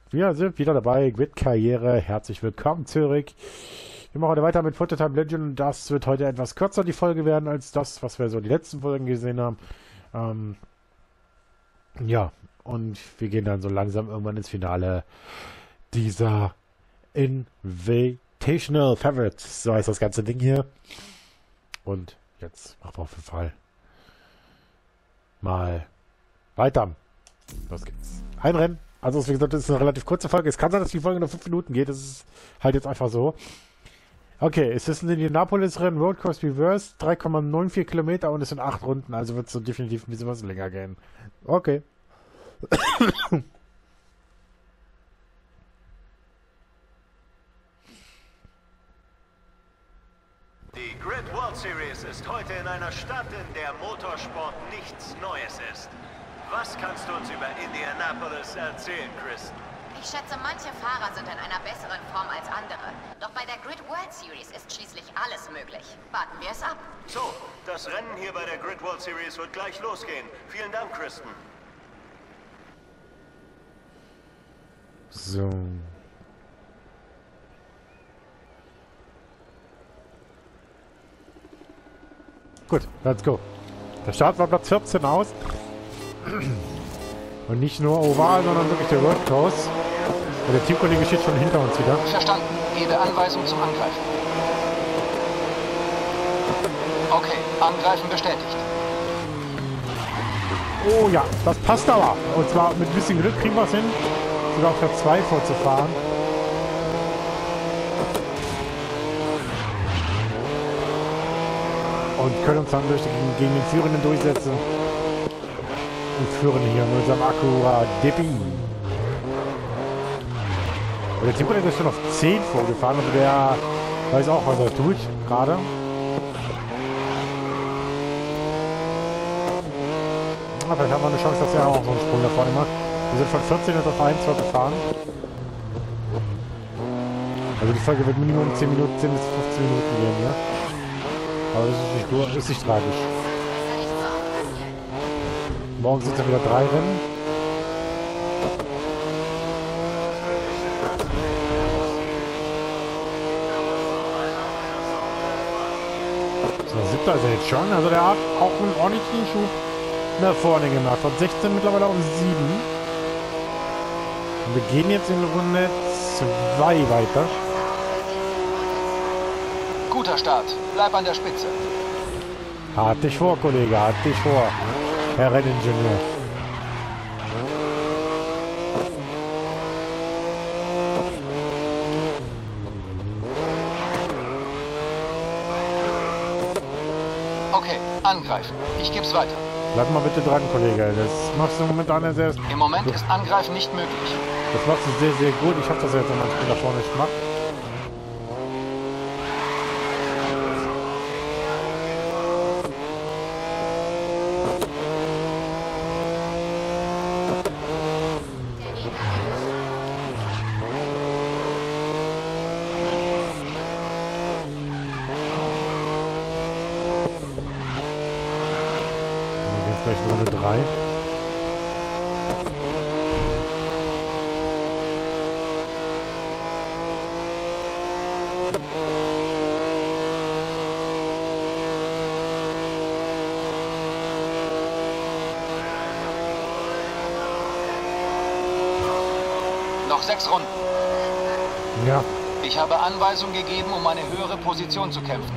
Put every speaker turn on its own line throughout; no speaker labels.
Wir sind wieder dabei, Grid Karriere. Herzlich willkommen zurück. Wir machen heute weiter mit Prototype Legend und das wird heute etwas kürzer die Folge werden als das, was wir so die letzten Folgen gesehen haben. Ja, und wir gehen dann so langsam irgendwann ins Finale dieser Invitational Favorites. So heißt das ganze Ding hier. Und jetzt machen wir auf jeden Fall mal weiter. Los geht's. Ein Rennen. Also, wie gesagt, das ist eine relativ kurze Folge. Es kann sein, dass die Folge nur 5 Minuten geht. Das ist halt jetzt einfach so. Okay, es ist ein Indianapolis-Rennen, Road Course Reverse, 3,94 Kilometer und es sind 8 Runden. Also wird es so definitiv ein bisschen was länger gehen. Okay.
Die Grid World Series ist heute in einer Stadt, in der Motorsport nichts Neues ist. Was kannst du uns über Indianapolis erzählen, Chris?
Ich schätze, manche Fahrer sind in einer besseren Form als andere. Doch bei der Grid World Series ist schließlich alles möglich. Warten wir es ab.
So, das Rennen hier bei der Grid World Series wird gleich losgehen. Vielen Dank, Kristen.
So. Gut, let's go. Der Start war Platz 14 aus. Und nicht nur oval, sondern wirklich der Road Course. Und der Teamkollege steht schon hinter uns wieder.
Verstanden. Gebe Anweisung zum Angreifen. Okay, Angreifen bestätigt.
Oh ja, das passt aber. Und zwar mit ein bisschen Glück kriegen wir es hin, sogar auf Platz 2 vorzufahren. Und können uns dann gegen den Führenden durchsetzen. Und führen hier mit unserem Acura Dippy. Und der Teamkollege ist schon auf 10 vorgefahren. Also der weiß auch, was er tut gerade. Vielleicht haben wir eine Chance, dass er auch so einen Sprung da vorne macht. Wir sind von 14 auf 1 gefahren. Also die Folge wird Minimum 10 bis 15 Minuten gehen, ja. Aber das ist nicht gut, ist nicht tragisch. Morgen sind es wieder 3 Rennen. So, 7. ist er jetzt schon. Also der hat auch einen ordentlichen Schub nach vorne gemacht. Von 16 mittlerweile auf 7. Und wir gehen jetzt in Runde 2 weiter.
Guter Start. Bleib an der Spitze.
Halt dich vor, Kollege. Halt dich vor. Herr Renningenieur.
Okay, angreifen. Ich geb's weiter.
Bleib mal bitte dran, Kollege. Das machst du momentan sehr...
Im Moment ist Angreifen nicht möglich.
Das machst du sehr, sehr gut. Ich hoffe, dass er jetzt an meinem Spiel da vorne nicht macht. Vielleicht Runde 3.
Noch 6 Runden.
Ja.
Ich habe Anweisung gegeben, um eine höhere Position zu kämpfen.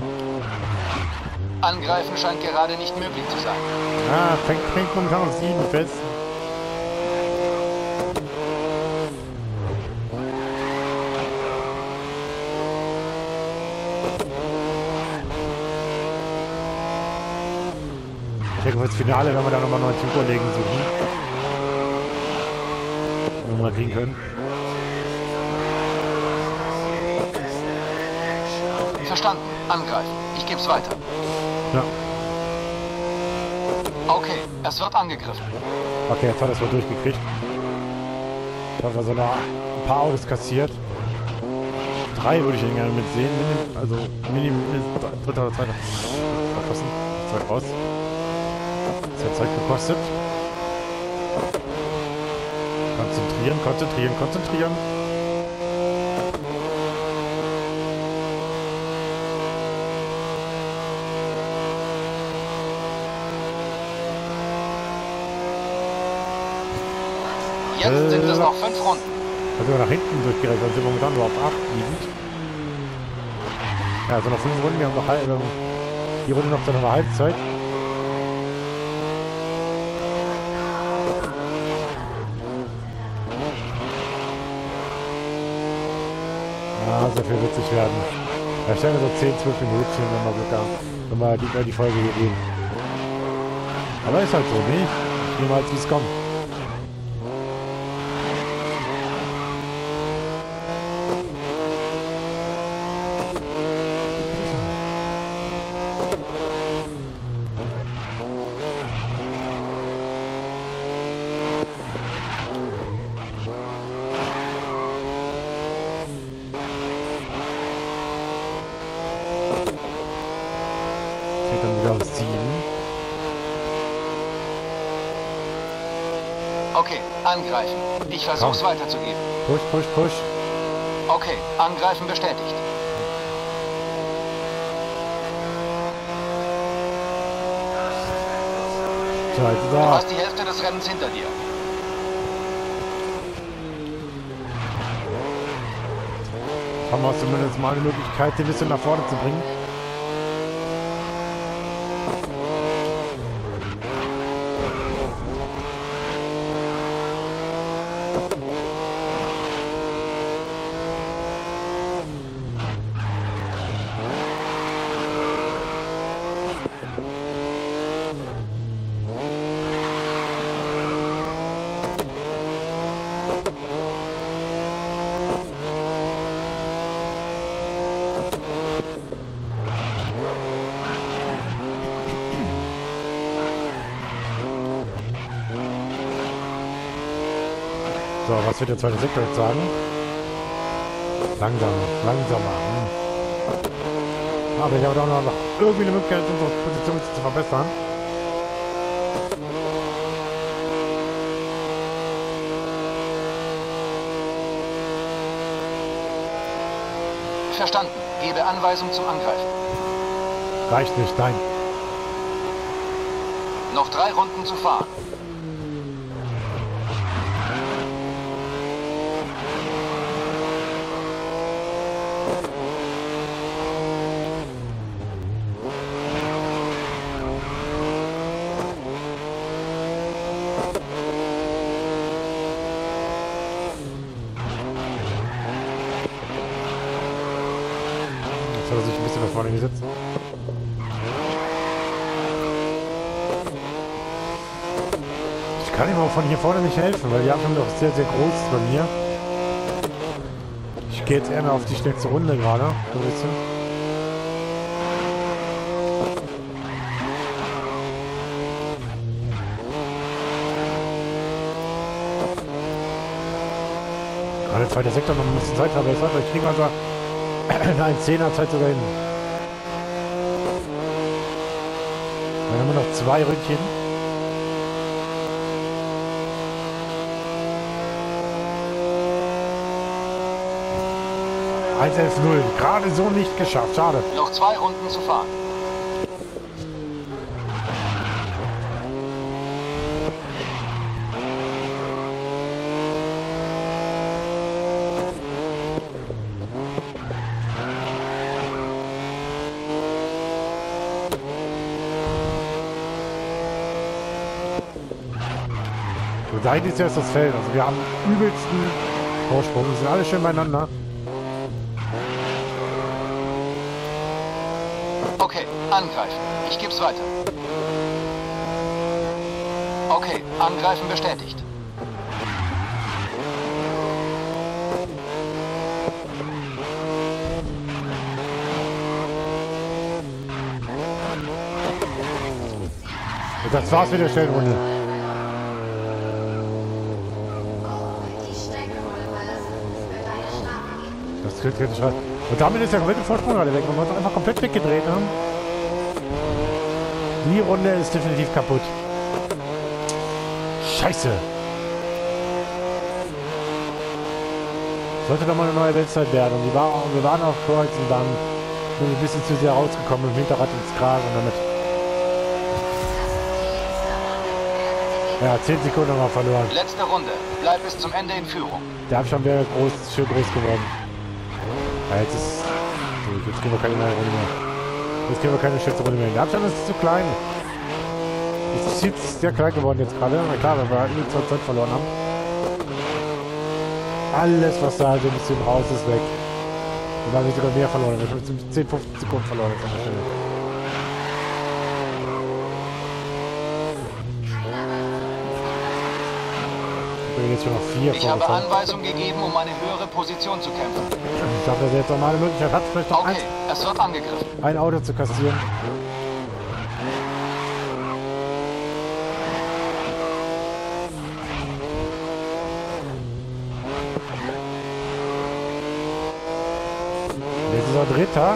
Angreifen scheint gerade nicht möglich zu sein.
Ah, fängt momentan auf 7 fest. Ich denke, für das Finale werden wir da nochmal 9 Teamkollegen suchen. Wenn wir mal kriegen können.
Verstanden. Angreifen. Ich geb's weiter.
Ja.
Okay, es wird angegriffen.
Okay, jetzt hat er es wohl durchgekriegt. Da haben wir so ein paar Autos kassiert. 3 würde ich ihn gerne mitsehen. Also Minimum dritter oder zweiter. Verpassen. 2 raus. Das hat Zeit gekostet. Konzentrieren. Konzentrieren, konzentrieren, konzentrieren.
Jetzt sind es noch 5 Runden.
Also nach hinten durchgerechnet, dann sind wir momentan nur auf 8 liegend. Ja, also noch 5 Runden, wir haben noch die Runde noch zu einer Halbzeit. Ja, so viel wird es nicht werden. Da stellen wir so 10, 12 Minuten, wenn wir Glück haben, wenn wir die Folge hier gehen. Aber ist halt so, nicht? Ich nehme halt, wie es kommt. Dann wieder auf 7.
Okay, angreifen. Ich versuch's weiterzugeben.
Push, push, push.
Okay, angreifen bestätigt.
So, jetzt ist
Du
er.
hast die Hälfte des Rennens hinter dir.
Haben wir zumindest mal eine Möglichkeit, den ein bisschen nach vorne zu bringen. So, was wird der zweite Sektor jetzt sagen? Langsam, langsamer. Aber ich habe auch noch irgendwie eine Möglichkeit, unsere Position zu verbessern.
Verstanden. Gebe Anweisung zum Angreifen.
Reicht nicht, nein.
Noch 3 Runden zu fahren.
Jetzt hat er sich ein bisschen nach vorne gesetzt. Ich kann ihm auch von hier vorne nicht helfen, weil die Abstand doch sehr, sehr groß ist bei mir. Ich gehe jetzt eher mal auf die schnellste Runde gerade. So ein bisschen. Der zweite Sektor noch ein bisschen Zeit haben. Ich kriege also eine 1,10er Zeit sogar hin. Dann haben wir noch 2 Ründchen. 1,11,0. Gerade so nicht geschafft. Schade.
Noch 2 Runden zu fahren.
So, da hinten ist erst das Feld. Also wir haben übelsten Vorsprung. Wir sind alle schön beieinander.
Okay, angreifen. Ich geb's weiter. Okay, angreifen bestätigt.
Und das war's mit der Stellenrunde. Das kriegt jetzt schon. Und damit ist der komplette Vorsprung gerade weg, weil wir uns einfach komplett weggedreht haben. Die Runde ist definitiv kaputt. Scheiße. Sollte doch mal eine neue Weltzeit werden. Und wir waren auf Kreuz und dann sind wir ein bisschen zu sehr rausgekommen, im Hinterrad ins Kragen und damit. Ja, 10 Sekunden haben wir verloren.
Letzte Runde. Bleib bis zum Ende in Führung.
Der Abstand wäre schön groß geworden. Ja, jetzt kriegen wir keine neue Runde mehr. Jetzt kriegen wir keine schätze Runde mehr. Der Abstand ist zu klein. Ist sehr klein geworden jetzt gerade. Na klar, weil wir halt nur 2 Zeit verloren haben. Alles, was da so ein bisschen raus ist, weg. Und da haben wir sogar mehr verloren. Wir haben 10, 15 Sekunden verloren jetzt an der Stelle. Jetzt schon noch 4
Ich habe Anweisung gegeben, um eine höhere Position zu kämpfen.
Ich dachte, dass er jetzt noch mal eine Möglichkeit hat, vielleicht noch
Okay, es wird angegriffen.
ein Auto zu kassieren. Jetzt ist er Dritter.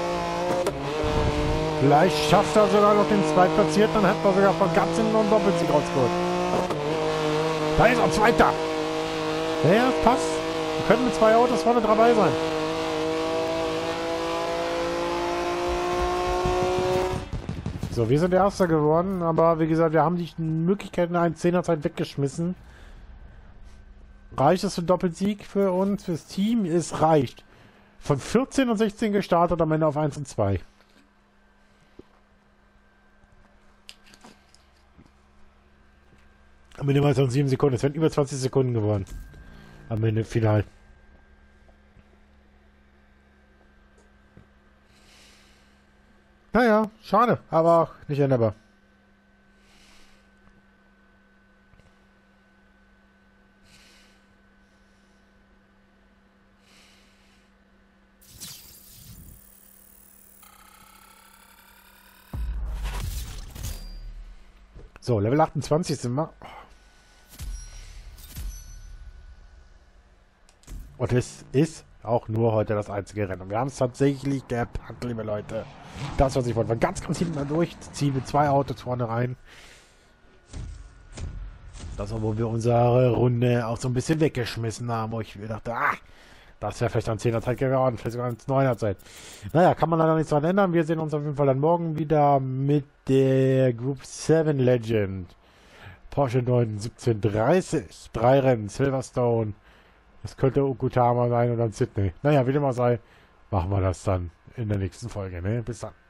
Vielleicht schafft er sogar noch den Zweitplatzierten, dann hätten wir sogar von ganz hinten noch einen Doppelsieg rausgeholt. Da ist er, Zweiter. Ja, passt. Wir können mit 2 Autos vorne dabei sein. So, wir sind Erster geworden, aber wie gesagt, wir haben die Möglichkeiten in 1/10er Zeit weggeschmissen. Reicht es für Doppelsieg für uns, fürs Team? Es reicht. Von 14 und 16 gestartet, am Ende auf 1 und 2. Am Ende waren es 7 Sekunden. Es wären über 20 Sekunden geworden. Am Ende final. Naja, schade, aber auch nicht änderbar. So, Level 28 sind wir. Und es ist auch nur heute das einzige Rennen. Wir haben es tatsächlich gepackt, liebe Leute. Das, was ich wollte. Von ganz hinten durchziehen mit 2 Autos vorne rein. Das war, wo wir unsere Runde auch so ein bisschen weggeschmissen haben, wo ich mir dachte, das wäre vielleicht an 10er Zeit geworden, vielleicht sogar an 9er Zeit. Naja, kann man leider nichts dran ändern. Wir sehen uns auf jeden Fall dann morgen wieder mit der Group 7 Legend. Porsche 91730. 3 Rennen, Silverstone. Das könnte Okutama sein und dann Sydney. Naja, wie dem auch sei, machen wir das dann in der nächsten Folge. Ne? Bis dann.